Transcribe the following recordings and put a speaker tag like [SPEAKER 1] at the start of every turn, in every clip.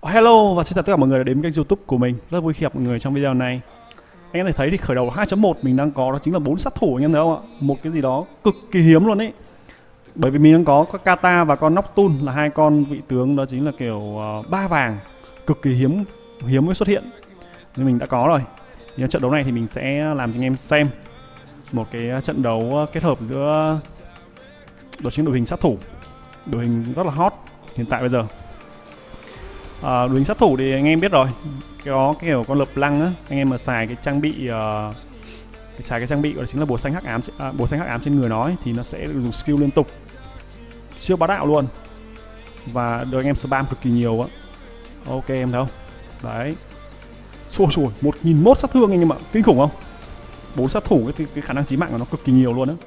[SPEAKER 1] Hello và xin chào tất cả mọi người đã đến kênh YouTube của mình. Rất vui khi gặp mọi người trong video này. Anh em thấy thì khởi đầu 2.1 mình đang có đó chính là 4 sát thủ, anh em thấy không ạ? Một cái gì đó cực kỳ hiếm luôn ấy. Bởi vì mình đang có Kata và con Nocturne là hai con vị tướng, đó chính là kiểu ba vàng cực kỳ hiếm mới xuất hiện. Nên mình đã có rồi. Nhưng trận đấu này thì mình sẽ làm cho anh em xem một cái trận đấu kết hợp giữa đó chính đội hình sát thủ, đội hình rất là hot hiện tại bây giờ. Đội hình sát thủ thì anh em biết rồi, có kiểu con lập lăng á, anh em mà xài cái trang bị cái trang bị gọi là chính là bùa xanh hắc ám trên người nó ấy, thì nó sẽ dùng skill liên tục siêu bá đạo luôn và được anh em spam cực kỳ nhiều á. Ok em thấy không? Đấy, xua 1001 sát thương anh em ạ, kinh khủng không? 4 sát thủ cái khả năng chí mạng của nó cực kỳ nhiều luôn á.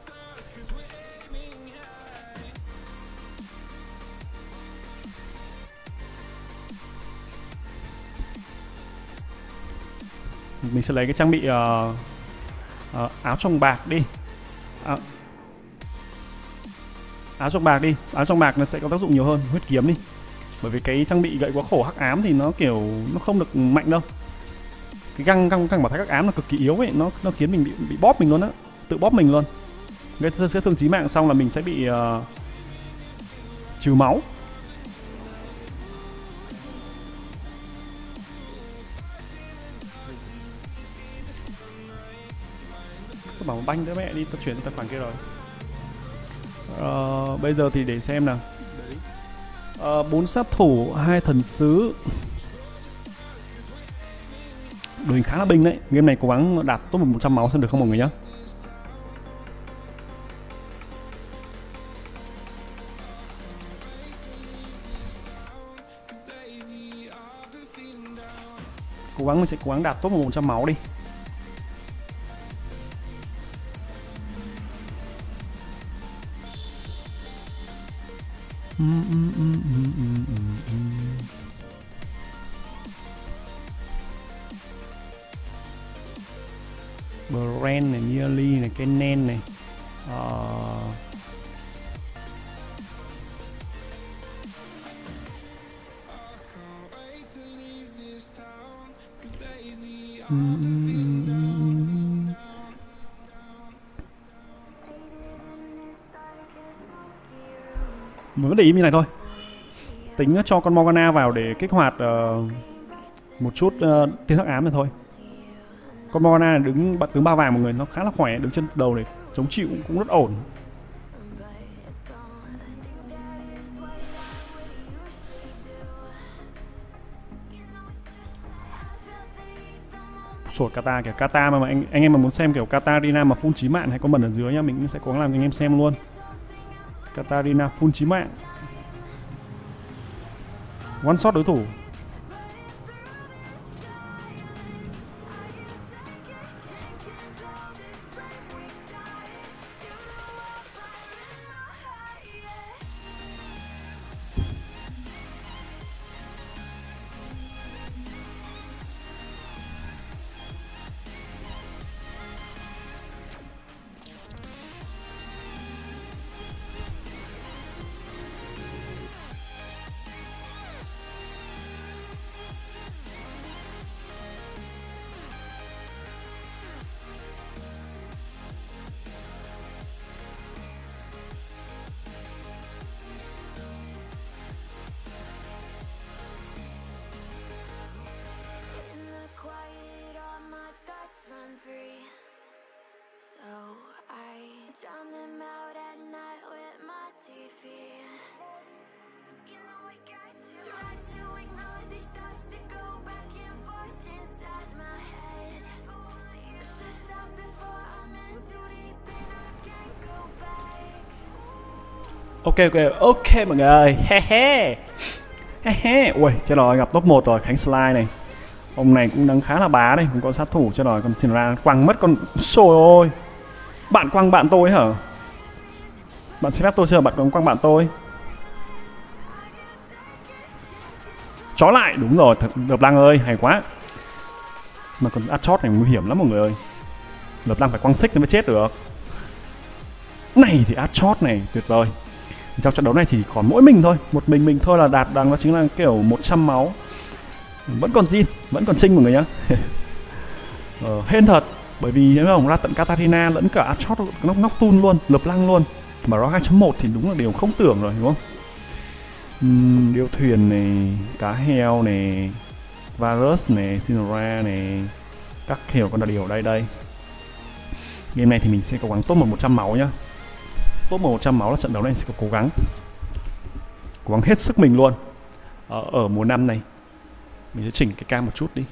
[SPEAKER 1] Mình sẽ lấy cái trang bị áo trong bạc đi. Áo trong bạc đi. Áo trong bạc nó sẽ có tác dụng nhiều hơn huyết kiếm đi. Bởi vì cái trang bị gậy quá khổ hắc ám thì nó kiểu nó không được mạnh đâu. Cái găng bảo thạch hắc ám nó cực kỳ yếu ấy, nó khiến mình bị bóp mình luôn á, tự bóp mình luôn. Gây thương chí mạng xong là mình sẽ bị trừ máu. Tôi bảo banh đứa mẹ đi, tôi chuyển tài khoản kia rồi. Bây giờ thì để xem nào. 4 sát thủ, 2 thần sứ. Đội hình khá là binh đấy. Game này cố gắng đạt top 100 máu xem được không mọi người nhá. Mình sẽ cố gắng đạt top 100 máu đi. Bren này, Nearly này, Kennen này, vấn đề ý như này thôi, tính cho con Morgana vào để kích hoạt một chút tiên hắc ám này thôi. Con Morgana đứng tướng ba vàng mọi người, nó khá là khỏe, đứng trên đầu để chống chịu cũng rất ổn. Sổ Kata kiểu Kata mà anh em mà muốn xem kiểu Katarina mà full chí mạng hay comment ở dưới nhá, mình sẽ cố gắng làm cho anh em xem luôn. Katarina full chí mạng, one shot đối thủ. Ok mọi người ơi, ui chết rồi, gặp top 1 rồi. Khánh Slide này, ông này cũng đang khá là bá đây, cũng có sát thủ chết rồi. Còn xin ra quăng mất con, xôi ôi, bạn quăng bạn tôi hả? Bạn xin phép tôi chưa? Bạn còn quăng bạn tôi. Chó lại, đúng rồi, Lập Lăng ơi, hay quá. Mà còn Archot này nguy hiểm lắm mọi người ơi. Lập Lăng phải quăng xích nó mới chết được. Này thì Archot này tuyệt vời. Trong trận đấu này chỉ còn mỗi mình thôi, một mình thôi là đạt đằng, đó chính là kiểu 100 máu. Vẫn còn zin, vẫn còn trinh mọi người nhá. Hên thật, bởi vì nếu không ra tận Katarina lẫn cả Archot Nocturne luôn, Lập Lăng luôn. Mà nó 2.1 thì đúng là điều không tưởng rồi, đúng không? Điêu thuyền này, cá heo này, Varus này, Sinora này, các kiểu con điều ở đây. Game này thì mình sẽ cố gắng top 100 máu nhá. Top 100 máu là trận đấu này sẽ cố gắng hết sức mình luôn. Ở mùa 5 này mình sẽ chỉnh cái cam một chút đi.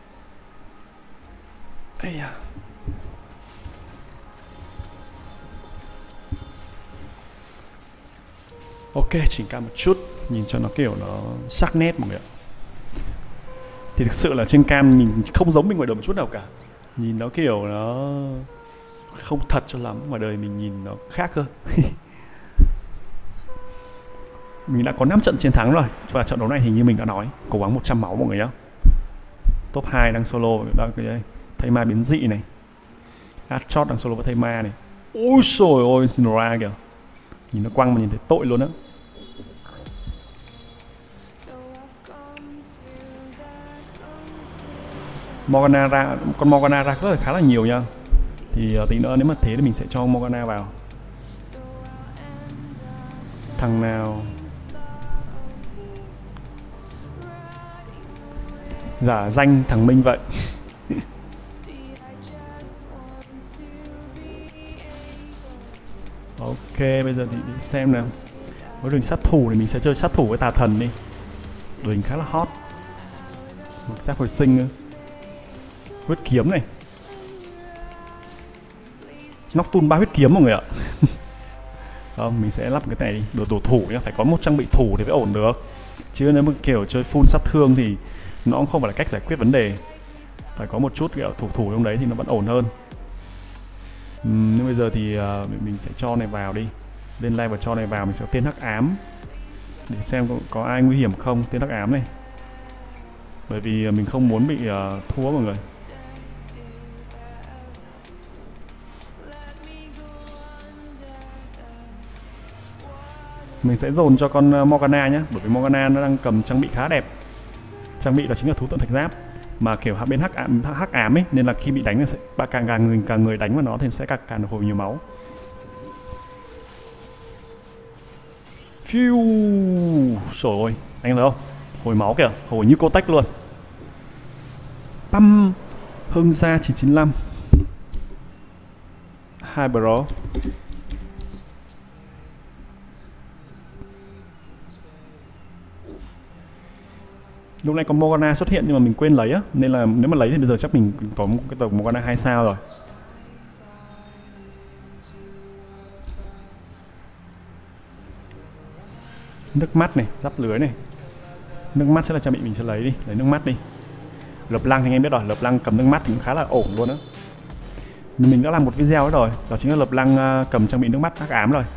[SPEAKER 1] Ok, chỉnh cam một chút, nhìn cho nó kiểu nó sắc nét mọi người ạ. Thì thực sự là trên cam nhìn không giống bên ngoài đời một chút nào cả. Nhìn nó kiểu nó không thật cho lắm, ngoài đời mình nhìn nó khác cơ. Mình đã có 5 trận chiến thắng rồi. Và trận đấu này thì như mình đã nói, cố gắng 100 máu mọi người nhá. Top 2 đang solo, đang cái thầy ma biến dị này. Archot đang solo với thầy ma này. Ôi trời ơi, Sinora kìa. Nhìn nó quăng mà nhìn thấy tội luôn á. Morgana ra, con Morgana ra khá là nhiều nha. Thì tí nữa nếu mà thế thì mình sẽ cho Morgana vào. Thằng nào giả danh thằng Minh vậy. Ok, bây giờ thì để xem nào. Với đội hình sát thủ thì mình sẽ chơi sát thủ với tà thần đi. Đội hình khá là hot. Một giáp hồi sinh nữa. Huyết kiếm này. Nocturne 3 huyết kiếm mọi người ạ. Không, mình sẽ lắp cái này đi. Đồ thủ nhá, phải có một trang bị thủ thì mới ổn được. Chứ nếu mà kiểu chơi full sát thương thì nó cũng không phải là cách giải quyết vấn đề. Phải có một chút kiểu thủ trong đấy thì nó vẫn ổn hơn. Nhưng bây giờ thì mình sẽ cho này vào đi. Lên level cho này vào, mình sẽ có tên hắc ám. Để xem có ai nguy hiểm không, tên hắc ám này. Bởi vì mình không muốn bị thua mọi người. Mình sẽ dồn cho con Morgana nhé. Bởi vì Morgana nó đang cầm trang bị khá đẹp. Trang bị đó chính là thú tượng thạch giáp. Mà kiểu bên hắc ám ấy, nên là khi bị đánh sẽ càng người đánh vào nó thì sẽ càng được hồi nhiều máu. Phiu. Trời ơi, anh thấy không? Hồi máu kìa, hồi như cô tách luôn. Păm. Hưng Gia 995. Hai bro. Lúc này có Morgana xuất hiện nhưng mà mình quên lấy á, nên là nếu mà lấy thì bây giờ chắc mình có một cái tàu Morgana 2 sao rồi. Nước mắt này, giáp lưới này. Nước mắt sẽ là trang bị mình sẽ lấy đi, lấy nước mắt đi. Lập Lăng thì anh em biết rồi, Lập Lăng cầm nước mắt thì cũng khá là ổn luôn á. Mình đã làm một video rồi, đó chính là Lập Lăng cầm trang bị nước mắt hắc ám rồi.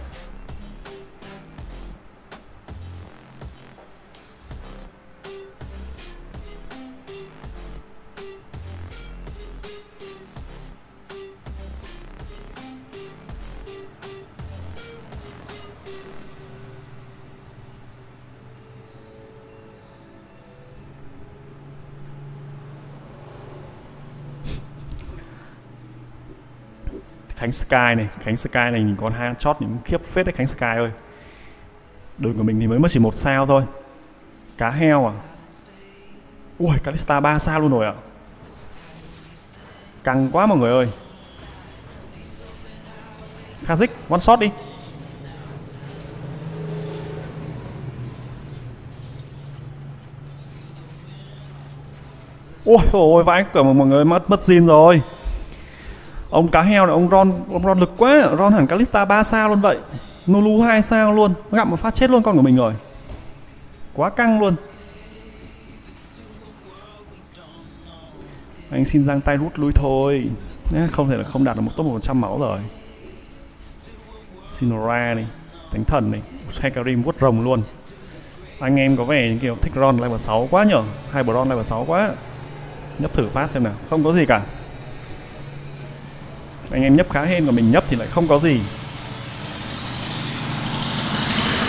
[SPEAKER 1] Khánh Sky này nhìn con hai shot những khiếp phết đấy Khánh Sky ơi. Đội của mình thì mới chỉ 1 sao thôi. Cá heo à. Ui, Kalista 3 sao luôn rồi ạ. Căng quá mọi người ơi. Kha'Zix one shot đi. Ôi ôi vãi cả mọi người mất zin rồi. Ông cá heo này, ông Ron lực quá, Ron hẳn Kalista 3 sao luôn vậy. Nulu 2 sao luôn, gặm một phát chết luôn con của mình rồi. Quá căng luôn. Anh xin giang tay rút lui thôi. Không thể là không đạt được một top 100 máu rồi. Sinora này, Thánh Thần này, Hecarim vuốt rồng luôn. Anh em có vẻ kiểu thích Ron level 6 quá nhở. Hai bro Ron level 6 quá. Nhấp thử phát xem nào, không có gì cả. Anh em nhấp khá hên, còn mình nhấp thì lại không có gì.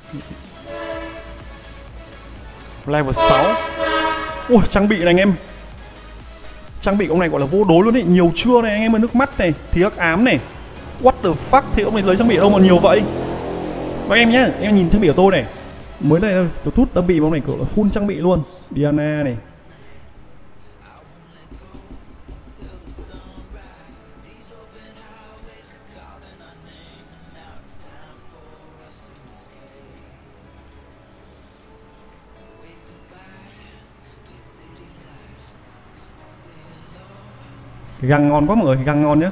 [SPEAKER 1] Level 6. Ui, trang bị này anh em. Trang bị ông này gọi là vô đối luôn đấy. Nhiều chưa này anh em ơi, nước mắt này, thì hắc ám này. What the fuck, thì ông này lấy trang bị ở đâu mà nhiều vậy? Và em nhá, em nhìn trang bị của tôi này. Mới đây tôi tút trang bị ông này gọi là full trang bị luôn. Diana này. Cái găng ngon quá mọi người, cái găng ngon nhá.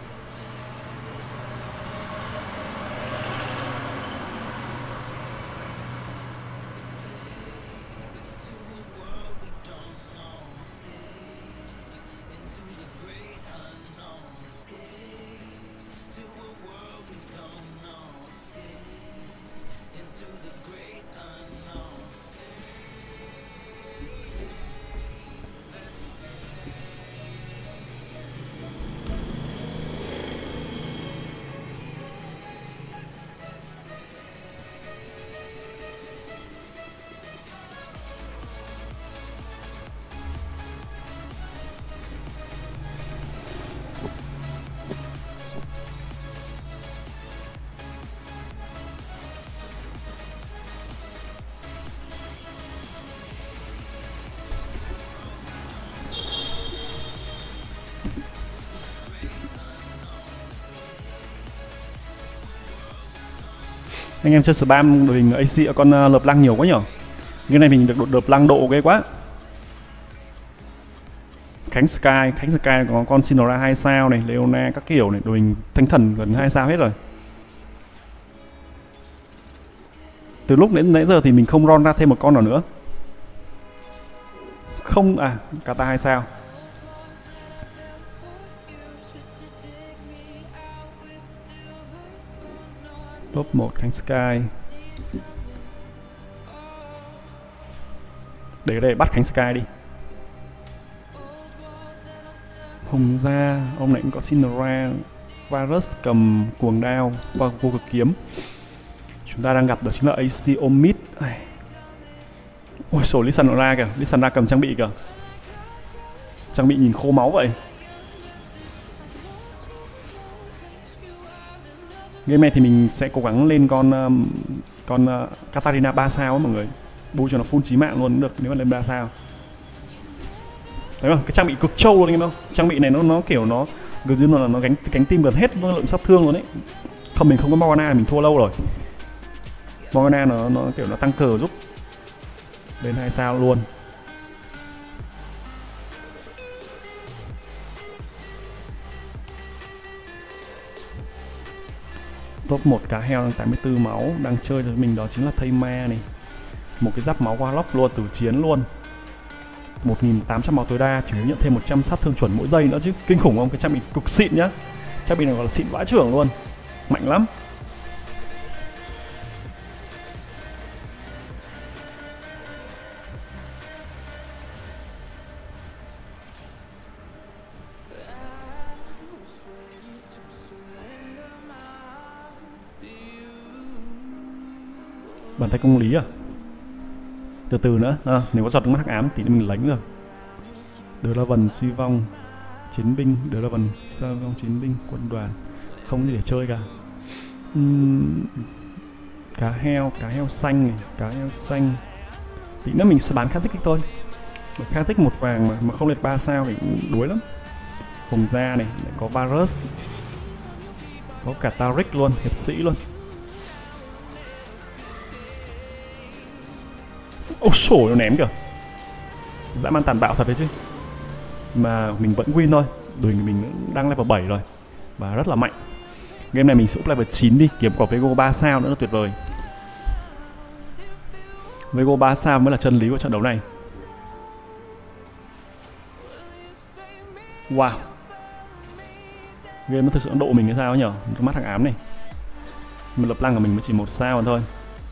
[SPEAKER 1] Anh em chơi spam đội hình AC ở con lợp lăng nhiều quá nhở. Cái này mình được đợp lăng độ ghê quá. Khánh Sky có con Sinora 2 sao này, Leona các kiểu này, đội hình thanh thần gần 2 sao hết rồi. Từ lúc nãy giờ thì mình không ron ra thêm một con nào nữa. Không à, Kata 2 sao. Top 1 Khánh Sky. Để bắt Khánh Sky đi. Hùng gia, ông này cũng có Sinora. Varus cầm cuồng đao và vô cực kiếm. Chúng ta đang gặp đó chính là AC Omid. Ôi sổ Lissandra kìa, Lissandra cầm trang bị kìa. Trang bị nhìn khô máu vậy. Game này thì mình sẽ cố gắng lên con Katarina 3 sao ấy mọi người. Bù cho nó full chí mạng luôn cũng được nếu mà lên 3 sao. Thấy không? Cái trang bị cực trâu luôn anh em không? Trang bị này nó kiểu nó gần như là nó gánh cánh tim gần hết với lượng sát thương luôn đấy. Không, mình không có Morgana thì mình thua lâu rồi. Morgana nó kiểu nó tăng cờ giúp lên 2 sao luôn. Top 1 cá heo đang 84 máu, đang chơi với mình đó chính là thây ma này. Một cái giáp máu Warlock luôn, tử chiến luôn. 1800 máu tối đa, chỉ nhận thêm 100 sát thương chuẩn mỗi giây nữa chứ. Kinh khủng không? Cái trang bị cực xịn nhá. Trang bị này gọi là xịn vãi chưởng luôn. Mạnh lắm. Bàn tay công lý à? Từ từ nữa, nếu có giọt nước mắt hắc ám thì mình lấy được. Draven suy vong, chiến binh, Draven suy vong, chiến binh, quân đoàn, không gì để chơi cả. Cá heo xanh này, cá heo xanh. Tí nữa mình sẽ bán Kha'Zix thôi. Kha'Zix 1 vàng mà không lên 3 sao thì cũng đuối lắm. Hồng gia này, lại có Varus, có cả Taric luôn, hiệp sĩ luôn. Ôi sổ nó ném kìa. Dã man tàn bạo thật đấy chứ. Mà mình vẫn win thôi. Đội mình đang level 7 rồi và rất là mạnh. Game này mình sẽ up level 9 đi, kiếm quả Vego 3 sao nữa là tuyệt vời. Vego 3 sao mới là chân lý của trận đấu này. Wow. Game nó thực sự độ mình hay sao nhở? Cái mắt thằng ám này. Mà lập lăng của mình mới chỉ 1 sao thôi.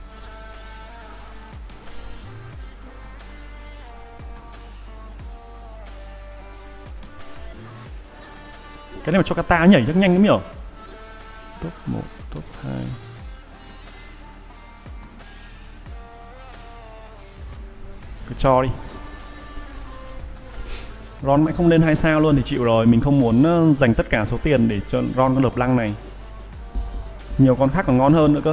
[SPEAKER 1] Cái này mà cho Kata nhảy rất nhanh lắm nhở. Top 1, top 2. cứ cho đi. Ron mãi không lên 2 sao luôn thì chịu rồi. Mình không muốn dành tất cả số tiền để cho Ron con Lợp Lăng này. Nhiều con khác còn ngon hơn nữa cơ.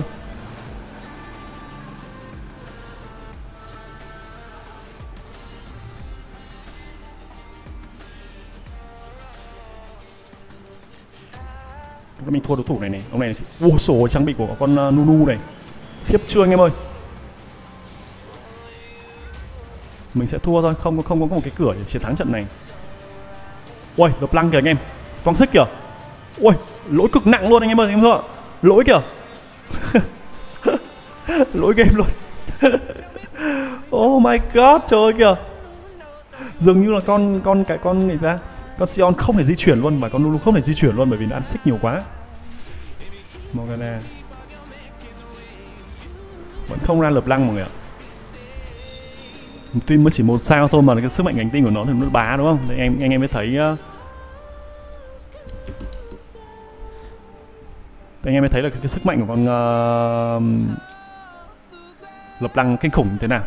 [SPEAKER 1] Mình thua đối thủ này này. Ông này, ôi sổ trang bị của con Nunu này. Khiếp chưa anh em ơi. Mình sẽ thua thôi, không có một cái cửa để chiến thắng trận này. Ôi, Lợp Lăng kìa anh em. Quang xích kìa. Ôi, lỗi cực nặng luôn anh em ơi, anh em thua. Lỗi kìa. Lỗi game luôn. Oh my god, trời ơi kìa. Dường như là con người ta, con Sion không thể di chuyển luôn, và con Lulu không thể di chuyển luôn bởi vì nó ăn xích nhiều quá. Morgana vẫn không ra Lợp Lăng mọi người ạ. Tuy mới chỉ 1 sao thôi mà cái sức mạnh cánh tinh của nó thì nó bá đúng không? Thì anh em mới thấy anh em mới thấy là cái sức mạnh của con Lợp Lăng kinh khủng như thế nào.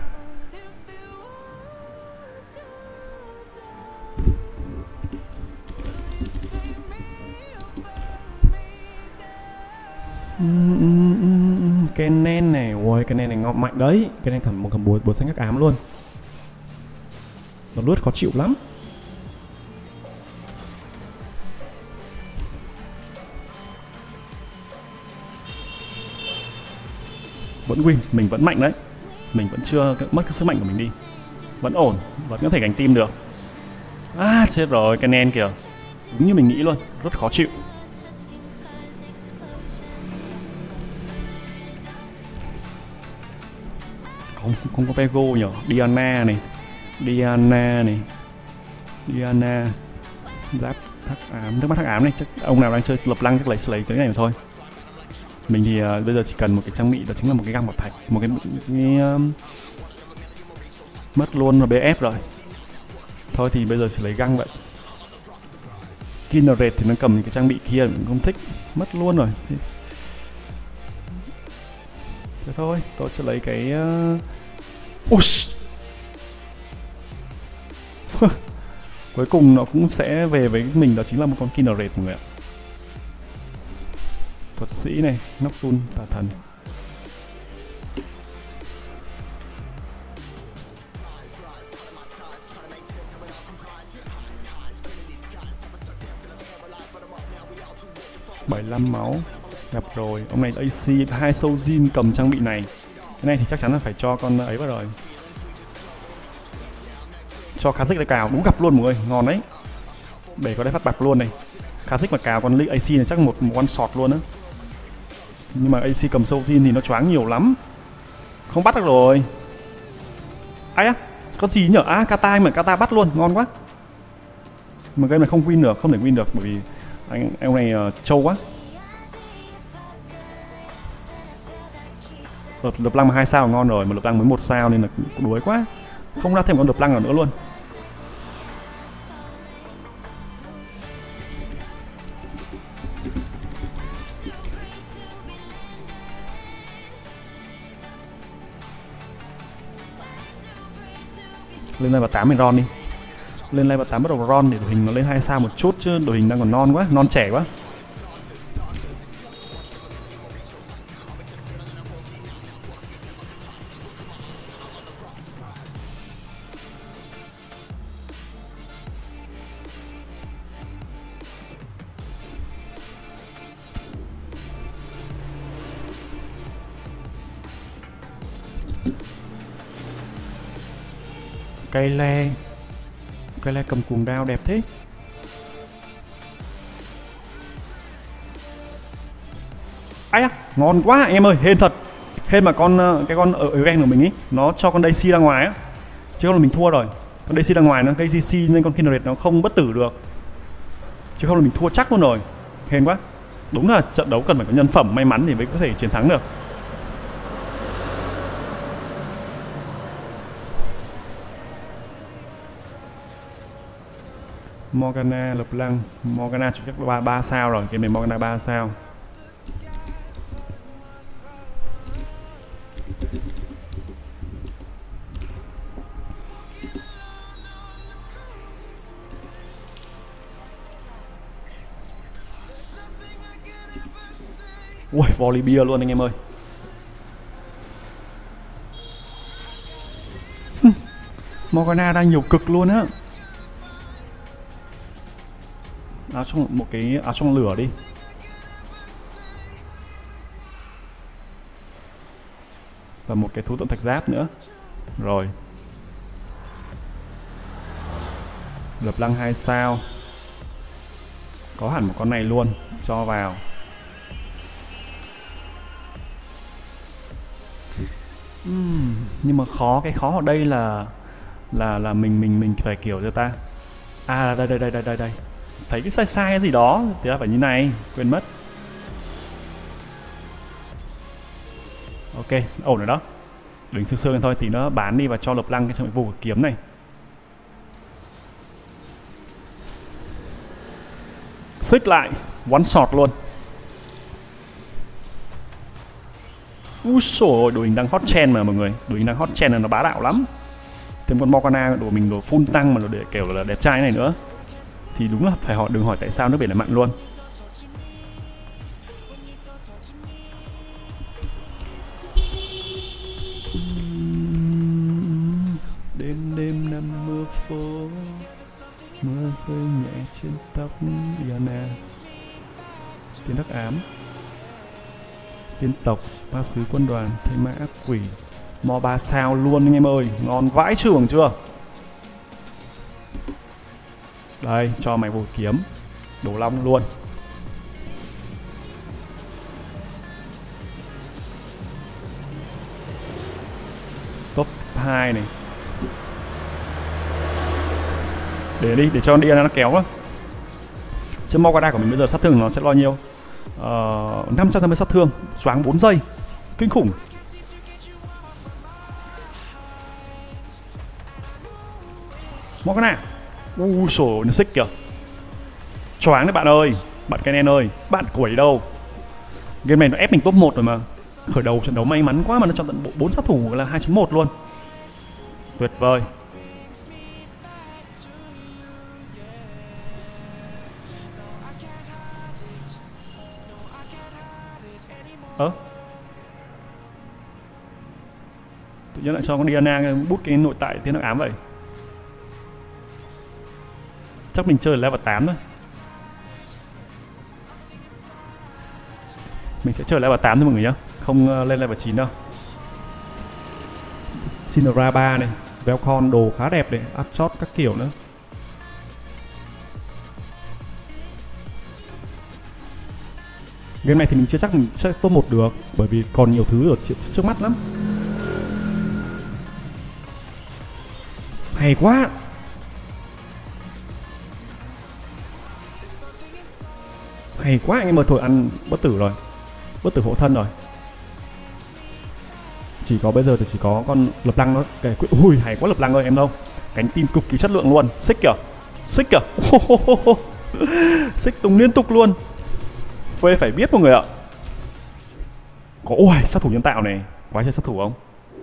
[SPEAKER 1] Cái nen này, ôi cái nen này ngon mạnh đấy. Cái nen cầm búa xanh hắc ám luôn. Nó lướt khó chịu lắm. Vẫn win, mình vẫn mạnh đấy. Mình vẫn chưa mất cái sức mạnh của mình đi. Vẫn ổn, vẫn có thể gánh team được. À chết rồi, cái nen kìa. Đúng như mình nghĩ luôn, rất khó chịu. Không có Vego nhỉ. Diana này. Giáp hắc ám, nước mắt hắc ám này. Chắc ông nào đang chơi Lợp Lăng chắc lấy cái này mà thôi. Mình thì bây giờ chỉ cần một cái trang bị, đó chính là một cái găng bảo thạch, một cái mất luôn là BF rồi. Thôi thì bây giờ chỉ lấy găng vậy. Kindred thì nó cầm cái trang bị kia mình không thích, mất luôn rồi. Thế thôi, tôi sẽ lấy cái cuối cùng nó cũng sẽ về với mình, đó chính là một con Kindred mọi người ạ. Thuật sĩ này, Nocturne, tà thần. $75 máu. Gặp rồi, ông này AC 2 Soujin cầm trang bị này. Cái này thì chắc chắn là phải cho con ấy vào rồi. Cho Kha'Zix lại cào, đúng gặp luôn mọi người, ngon đấy. Để có đấy phát bạc luôn này. Kha'Zix mà cào con AC này chắc một one shot luôn á. Nhưng mà AC cầm Soujin thì nó choáng nhiều lắm. Không bắt được rồi. Ai á? Có gì nhở? À, Kata mà Kata bắt luôn, ngon quá. Mà game này không win được, không thể win được bởi vì ông này trâu quá. Lợp Lăng mà 2 sao ngon rồi, mà Lợp Lăng mới 1 sao nên là đuối quá. Không ra thêm con Lợp Lăng nào nữa luôn. Lên level 8 mình Ron đi. Lên level 8 bắt đầu Ron để đội hình nó lên 2 sao một chút, chứ đội hình đang còn non quá, non trẻ quá. Cây le cầm cuồng đao đẹp thế. Ai à, ngon quá anh em ơi, hên thật. Hên mà cái con ở event của mình ý, nó cho con Daisy ra ngoài á. Chứ không là mình thua rồi. Con Daisy ra ngoài nó gây CC nên con Kindred nó không bất tử được. Chứ không là mình thua chắc luôn rồi. Hên quá. Đúng là trận đấu cần phải có nhân phẩm may mắn thì mới có thể chiến thắng được. Morgana, Lợp Lăng. Morgana chắc 3 sao rồi, cái này Morgana 3 sao. Ui, volley bia luôn anh em ơi. Morgana đang nhiều cực luôn á. Áo trong một cái áo trong lửa đi. Và một cái thú tượng thạch giáp nữa. Rồi. Lập lăng 2 sao. Có hẳn một con này luôn, cho vào. Nhưng mà khó, cái khó ở đây là mình phải kiểu cho ta. À đây. Thấy cái sai sai cái gì đó thì là phải như này, quên mất. Ok, ổn rồi đó. Đừng sương sương thôi, tí nữa bán đi và cho lập lăng cái trong cái vụ kiếm này. Xích lại, one shot luôn. Úi xồi ôi, đội hình đang hot trend mà mọi người. Đội hình đang hot trend là nó bá đạo lắm. Thêm con Morgana của mình đồ full tăng mà nó để kiểu là đẹp trai này nữa. Thì đúng là phải hỏi, đừng hỏi tại sao nước biển lại mặn luôn. Đêm nằm mưa phố, mưa rơi nhẹ trên tóc Diana. Tiếng Đắc Ám, tiên tộc, ba sứ quân đoàn, thế mã ác quỷ. Mo 3 sao luôn anh em ơi, ngon vãi chưởng chưa. Đây, cho mày bồi kiếm Đồ Long luôn. Top 2 này. Để đi, để cho con Diana nó kéo á. Chứ Morgana của mình bây giờ sát thương nó sẽ bao nhiêu? 580 sát thương, xoáng 4 giây. Kinh khủng. Morgana. Sổ nó xích kìa. Choáng đấy bạn ơi. Bạn Kennen ơi, bạn quẩy đâu. Game này nó ép mình top 1 rồi mà. Khởi đầu trận đấu may mắn quá mà nó chọn tận bộ 4 sát thủ là 2.1 luôn. Tuyệt vời. Tự nhiên lại cho con Diana bút cái nội tại Tiên Đắc Ám vậy. Chắc mình chơi level 8 thôi. Mình sẽ chơi level 8 thôi mọi người nhá. Không lên level 9 đâu. Sinra 3 này, Velcon đồ khá đẹp này, Upshot các kiểu nữa. Game này thì mình chưa chắc mình sẽ top 1 được, bởi vì còn nhiều thứ ở trước mắt lắm. Hay quá. Hay quá anh em ơi, thôi ăn bất tử rồi. Bất tử hộ thân rồi. Chỉ có bây giờ thì chỉ có con lập lăng đó. Cái ui hay quá lập lăng ơi em đâu. Cánh tim cực kỳ chất lượng luôn. Xích kìa. Xích kìa. Xích tung liên tục luôn. Phê phải biết mọi người ạ. Có ui sát thủ nhân tạo này. Có ai chơi sát thủ không?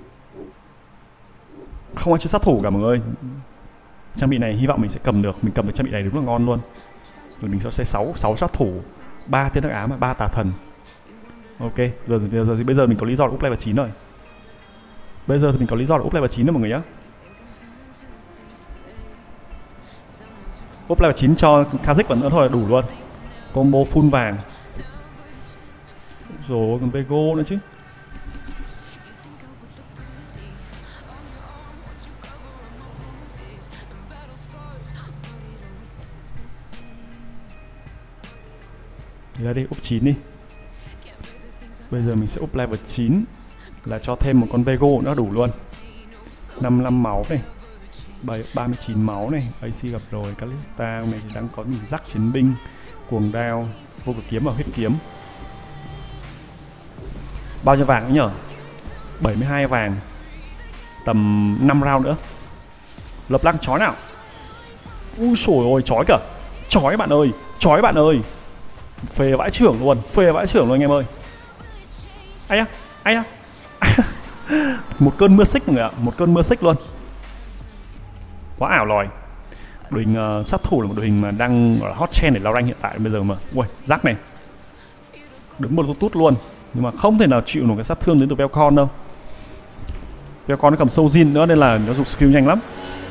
[SPEAKER 1] Không ai chơi sát thủ cả mọi người. Trang bị này hy vọng mình sẽ cầm được. Mình cầm được trang bị này đúng là ngon luôn. Rồi mình sẽ 6 sát thủ, 3 Tiên Đắc Ám và 3 tà thần. Ok, bây giờ mình có lý do để up level 9 rồi. Bây giờ thì mình có lý do để up level 9 rồi mọi người nhé. Up level 9 cho Kha'Zix vẫn nữa thôi là đủ luôn. Combo full vàng. Rồi còn Vego nữa chứ. Ra đi, up 9 đi. Bây giờ mình sẽ up level 9 là cho thêm một con Vego nữa đủ luôn. 55 máu này, 39 máu này, AC gặp rồi, Kalista này thì đang có nhìn rắc chiến binh, cuồng đao, vô cực kiếm và huyết kiếm. Bao nhiêu vàng nữa nhở? 72 vàng. Tầm 5 round nữa. Lập lăng chói nào. Ui xồi ôi, chói kìa. Chói bạn ơi, chói bạn ơi. Phê vãi trưởng luôn, phê vãi trưởng luôn anh em ơi. Ai á. Một cơn mưa xích mọi người ạ, một cơn mưa xích luôn. Quá ảo lòi. Đội hình sát thủ là một đội hình mà đang gọi là hot trend để lao rank hiện tại bây giờ mà. Ui, rắc này. đứng một tút luôn, nhưng mà không thể nào chịu nổi cái sát thương đến từ Velcon đâu. Velcon nó cầm sâu Jin nữa nên là nó dùng skill nhanh lắm.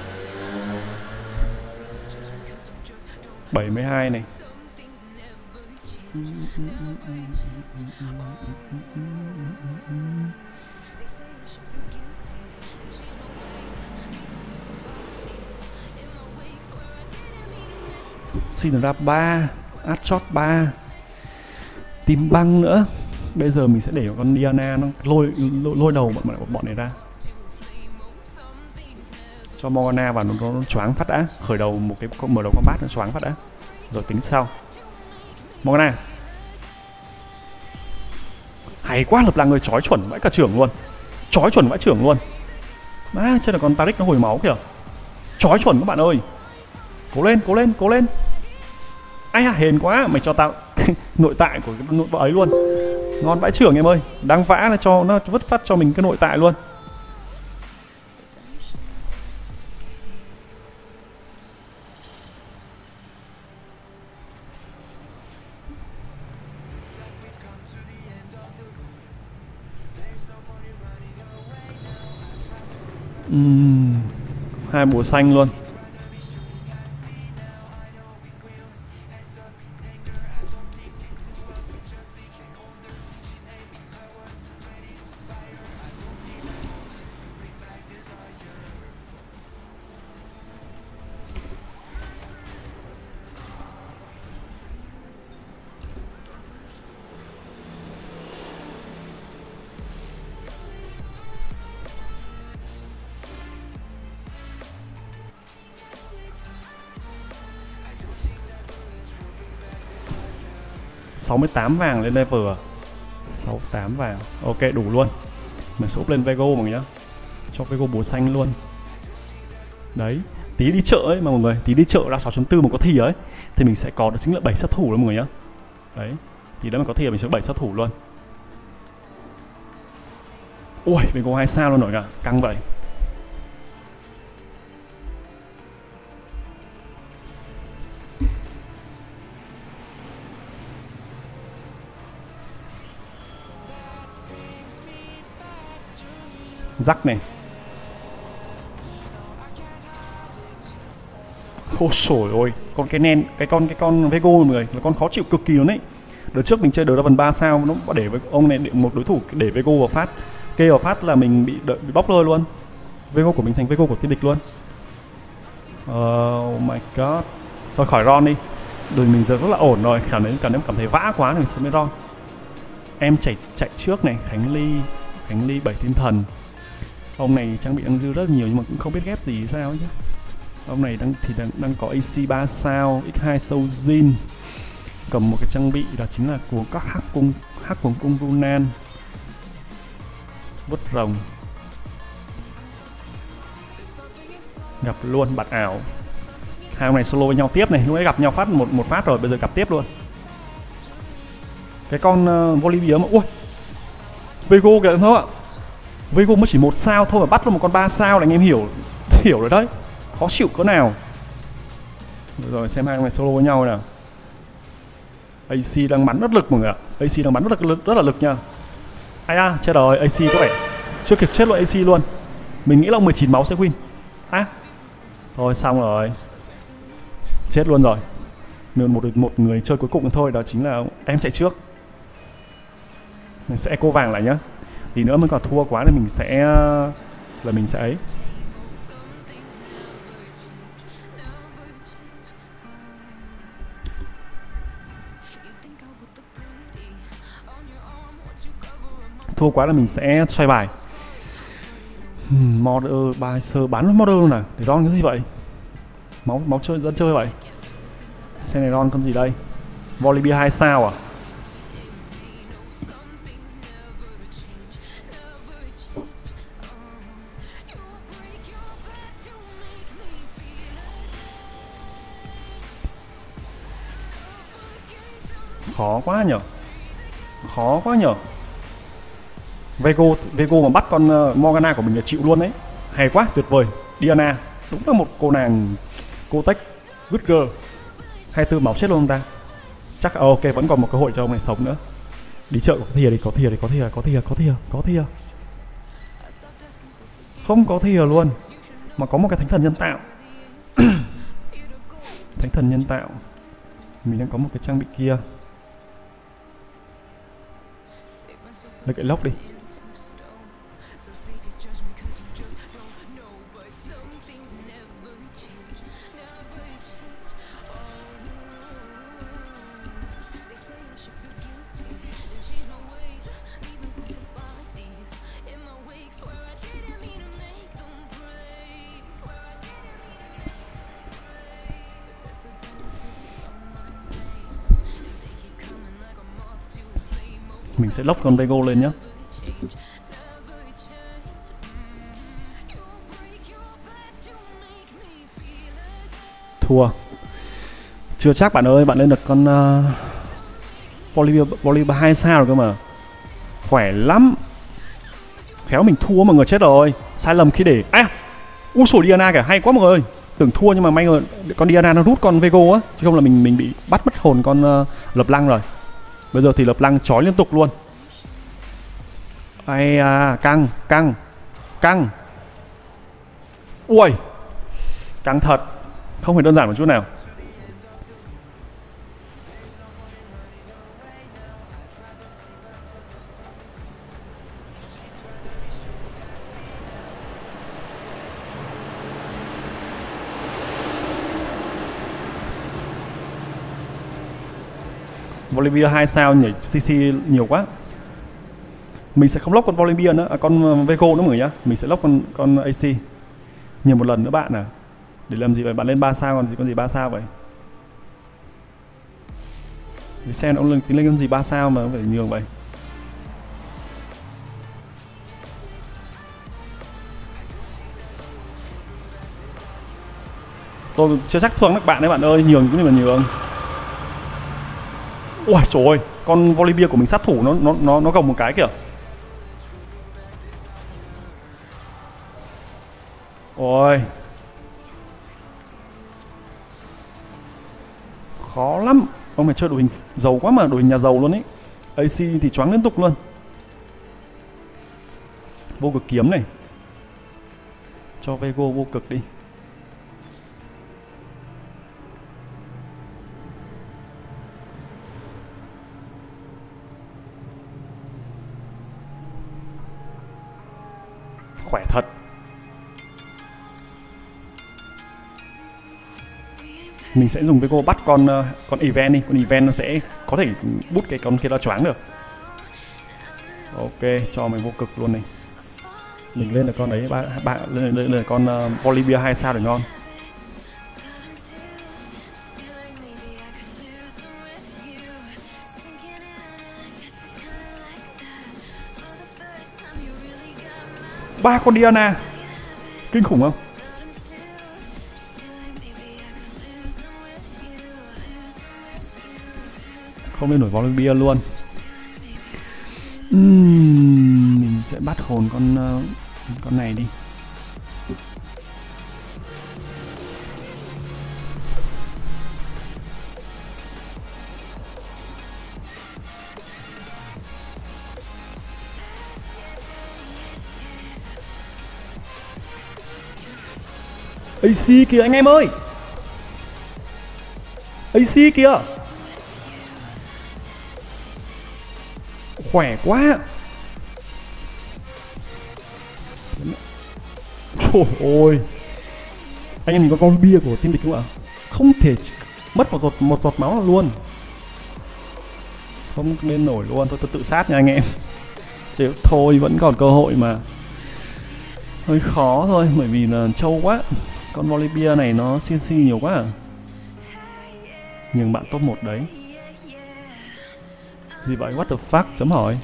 [SPEAKER 1] 72 này. Xin ra 3, Adshot 3, Tim băng nữa. Bây giờ mình sẽ để con Diana nó lôi đầu bọn này ra, cho Morgana vào nó choáng phát đã, khởi đầu một cái mở đầu combat nó choáng phát đã, rồi tính sau. Morgana hay quá, lập là người chói chuẩn vãi cả trưởng luôn, chói chuẩn vãi trưởng luôn. Á, trên là con Taric nó hồi máu kìa, chói chuẩn các bạn ơi. Cố lên, cố lên, cố lên. Ai à, hên quá, mày cho tao nội tại của cái nội ấy luôn. Ngon vãi trưởng em ơi, đang vã là cho nó vứt phát cho mình cái nội tại luôn. Hai búa xanh luôn. $68 vàng lên level à? 68 vàng, ok đủ luôn. Mình sẽ úp lên Vego mọi người nhá, cho Vego búa xanh luôn. Đấy, tí đi chợ ấy mà mọi người, tí đi chợ ra 6.4 mà có thì ấy thì mình sẽ có được chính là 7 sát thủ luôn mọi người nhá. Đấy, tí đó mà có thì mình sẽ 7 sát thủ luôn. Ui, Vego 2 sao luôn rồi cả, căng vậy. Rắc này. Ôi xổi ôi, con cái nen, cái con Vego mọi người là con khó chịu cực kỳ luôn đấy. Đợt trước mình chơi Draven 3 sao nó để với ông này một đối thủ để Vego vào phát, kê vào phát là mình bị bóc lơi luôn. Vego của mình thành Vego của team địch luôn. Oh my god. Thôi khỏi Ron đi. Đời mình giờ rất là ổn rồi, cảm thấy vã quá thì mình sẽ mới Ron. Em chạy trước này, Khánh Ly 7 thiên thần. Ông này trang bị đang dư rất nhiều nhưng mà cũng không biết ghép gì sao chứ. Ông này đang có AC 3 sao, X2 sâu Jin. Cầm một cái trang bị đó chính là của các hắc cùng cung Runan. Vứt rồng. Gặp luôn bạt ảo. Hai ông này solo với nhau tiếp này, lúc nãy gặp nhau phát một phát rồi, bây giờ gặp tiếp luôn. Cái con Volibear mà ui. Vego kìa thôi ạ. Vego mới chỉ 1 sao thôi mà bắt luôn một con 3 sao là anh em hiểu rồi đấy. Khó chịu cỡ nào. Rồi xem hai ông này solo với nhau nào. AC đang bắn rất lực mọi người ạ. AC đang bắn rất là lực nha. Ai à, chết rồi, AC có vẻ chưa kịp chết luôn AC luôn. Mình nghĩ là 19 máu sẽ win. À, thôi xong rồi. Chết luôn rồi. Một người chơi cuối cùng thôi, đó chính là em chạy trước. Mình sẽ echo vàng lại nhá. Tí nữa mình còn thua quá thì mình sẽ ấy. Thua quá là mình sẽ xoay bài. Modder bài sơ bán luôn Modder luôn à? Để Ron cái gì vậy? Máu chơi dẫn chơi vậy. Xem này Ron con gì đây? Volibear 2 sao à? Khó quá nhở. Vego mà bắt con Morgana của mình là chịu luôn đấy. Hay quá, tuyệt vời. Diana, đúng là một cô nàng cô tech good girl. 24 máu chết luôn không ta? Chắc ok, vẫn còn một cơ hội cho ông này sống nữa. Đi chợ có thìa đi, có thìa đi, có thìa. Không có thìa luôn. Mà có một cái thánh thần nhân tạo. Thánh thần nhân tạo. Mình đang có một cái trang bị kia. Lấy cái lốc đi. Mình sẽ lốc con Vego lên nhé. Thua. Chưa chắc bạn ơi, bạn lên được con Bolivia 2 sao rồi cơ mà. Khỏe lắm. Khéo mình thua mọi người, chết rồi. Sai lầm khi để... Sổ Diana kìa, hay quá mọi người. Tưởng thua nhưng mà may rồi, con Diana nó rút con Vego á. Chứ không là mình bị bắt mất hồn con Lập Lăng rồi. Bây giờ thì Lập Lăng chói liên tục luôn. Căng. Ui, căng thật. Không hề đơn giản một chút nào. Bolivia 2 sao nhảy CC nhiều quá. Mình sẽ không lốc con Bolivia nữa, con Vego nữa mọi người nhá. Mình sẽ lốc con AC nhiều một lần nữa bạn à. Để làm gì vậy? Bạn lên 3 sao còn con gì 3 sao vậy? Để xem ông lên con gì 3 sao mà phải nhường vậy. Tôi chưa chắc thương các bạn đấy bạn ơi, nhường cũng như là nhường. Ôi trời ơi, con Bolivia của mình sát thủ nó gồng một cái kìa. Ôi. Khó lắm. Ông phải chơi đội hình giàu quá mà, đội hình nhà giàu luôn ấy. AC thì choáng liên tục luôn. Vô cực kiếm này. Cho Vego vô cực đi. Khỏe thật. Mình sẽ dùng Vego bắt con event đi, con event nó sẽ có thể bút cái con kia ra choáng được. Ok, cho mình vô cực luôn này. Mình lên là con ấy, lên là con Bolivia 2 sao để ngon. Ba con Diana. Kinh khủng không? Không lên nổi Bolivia luôn. Mình sẽ bắt hồn con này đi. AC kìa anh em ơi. AC kìa. Khỏe quá. Trời ơi. Anh em nhìn con bia của team địch không ạ? Không thể mất một giọt máu nào luôn. Không lên nổi luôn. Tôi tự sát nha anh em. Chứ thôi vẫn còn cơ hội mà. Hơi khó thôi bởi vì là trâu quá. Con Bolivia này nó CNC nhiều quá à. Nhưng bạn top 1 đấy. Gì vậy? What the fuck? Chấm hỏi.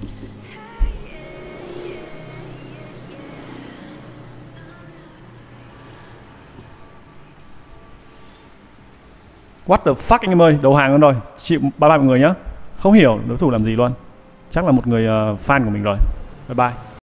[SPEAKER 1] What the fuck anh em ơi, đầu hàng luôn rồi. Chịu bye bye mọi người nhá. Không hiểu đối thủ làm gì luôn. Chắc là một người fan của mình rồi. Bye bye.